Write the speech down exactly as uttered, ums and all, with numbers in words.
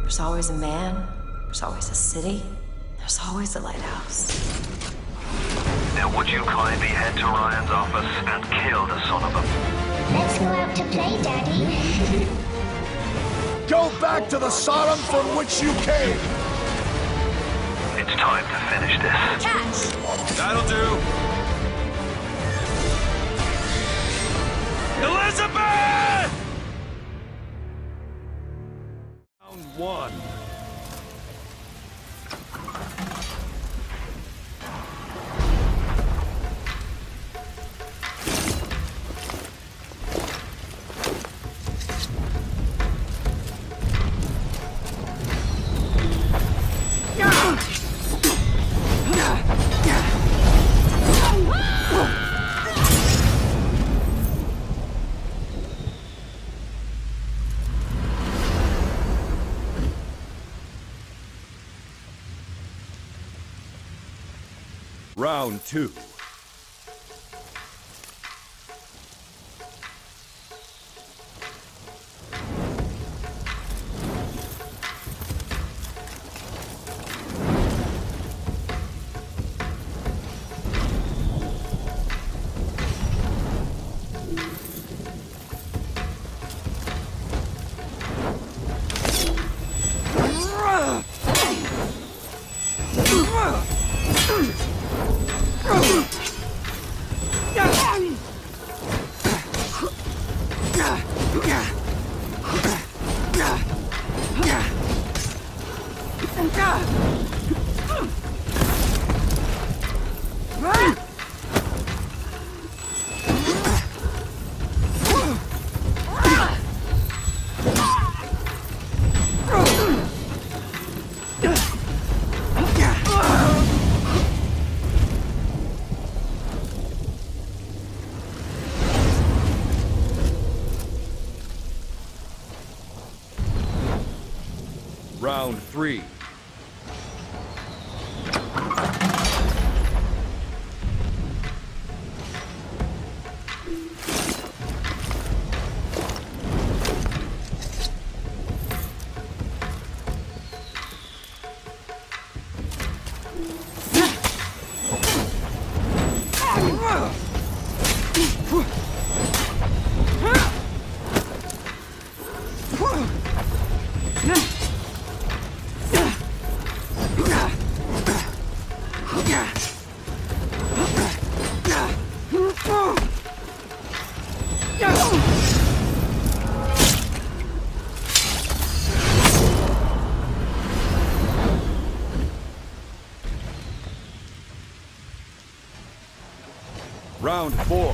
There's always a man, there's always a city, there's always a lighthouse. Now would you kindly head to Ryan's office and kill the son of a... Let's go out to play, Daddy. Go back to the Sodom from which you came! It's time to finish this. Catch! That'll do. Elizabeth! Round one. Round two. Round three. Round four.